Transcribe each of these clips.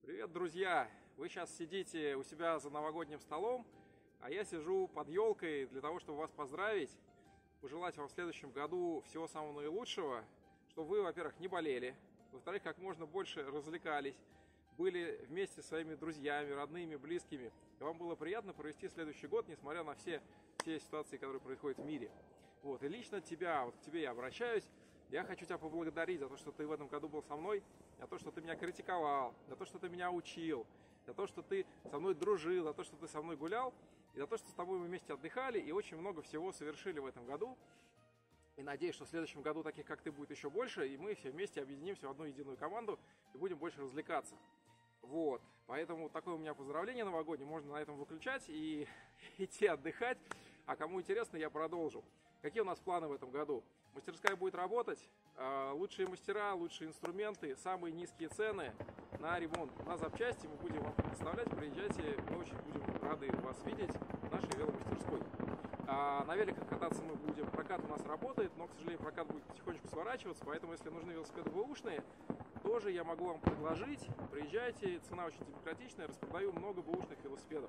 Привет, друзья! Вы сейчас сидите у себя за новогодним столом, а я сижу под елкой для того, чтобы вас поздравить, пожелать вам в следующем году всего самого наилучшего, чтобы вы, во-первых, не болели, во-вторых, как можно больше развлекались, были вместе со своими друзьями, родными, близкими, и вам было приятно провести следующий год, несмотря на все те ситуации, которые происходят в мире. Вот, и лично к тебе я обращаюсь. Я хочу тебя поблагодарить за то, что ты в этом году был со мной, за то, что ты меня критиковал, за то, что ты меня учил, за то, что ты со мной дружил, за то, что ты со мной гулял, и за то, что с тобой мы вместе отдыхали и очень много всего совершили в этом году. И надеюсь, что в следующем году таких, как ты, будет еще больше, и мы все вместе объединимся в одну единую команду и будем больше развлекаться. Вот, поэтому такое у меня поздравление новогоднее, можно на этом выключать и идти отдыхать, а кому интересно, я продолжу. Какие у нас планы в этом году? Мастерская будет работать, лучшие мастера, лучшие инструменты, самые низкие цены на ремонт, на запчасти мы будем вам предоставлять, приезжайте, мы очень будем рады вас видеть в нашей веломастерской. На великах кататься мы будем, прокат у нас работает, но, к сожалению, прокат будет потихонечку сворачиваться, поэтому, если нужны велосипеды бэушные, тоже я могу вам предложить, приезжайте, цена очень демократичная, распродаю много бэушных велосипедов.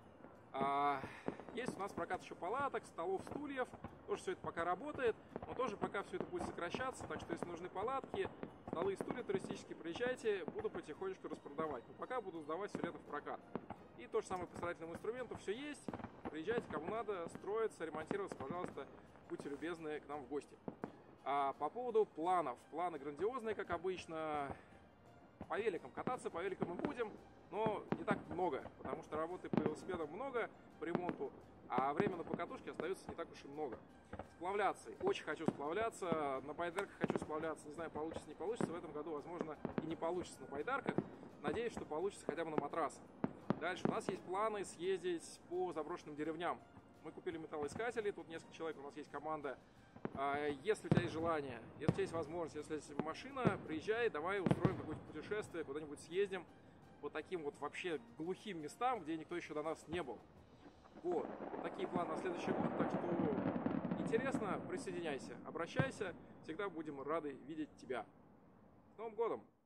Есть у нас прокат еще палаток, столов, стульев, тоже все это пока работает, но тоже пока все это будет сокращаться, так что если нужны палатки, столы и стулья туристические, приезжайте, буду потихонечку распродавать, но пока буду сдавать все лето в прокат. И то же самое по строительному инструменту, все есть, приезжайте, кому надо, строиться, ремонтироваться, пожалуйста, будьте любезны к нам в гости. По поводу планов, планы грандиозные, как обычно, по великам кататься, по великам мы будем, но не так много, потому что работы по велосипедам много, по ремонту, а время на покатушке остается не так уж и много. Сплавляться, очень хочу сплавляться, на байдарках хочу сплавляться, не знаю, получится, не получится, в этом году, возможно, и не получится на байдарках, надеюсь, что получится хотя бы на матрасах. Дальше у нас есть планы съездить по заброшенным деревням. Мы купили металлоискатели, тут несколько человек, у нас есть команда. Если у тебя есть желание, если у тебя есть возможность, если есть машина, приезжай, давай устроим какое-нибудь путешествие, куда-нибудь съездим по таким вот вообще глухим местам, где никто еще до нас не был. Вот, такие планы на следующий год, так что интересно, присоединяйся, обращайся, всегда будем рады видеть тебя. С Новым годом!